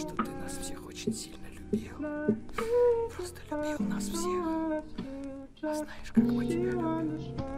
что ты нас всех очень сильно любил. Просто любил нас всех. А знаешь, как мы тебя любим?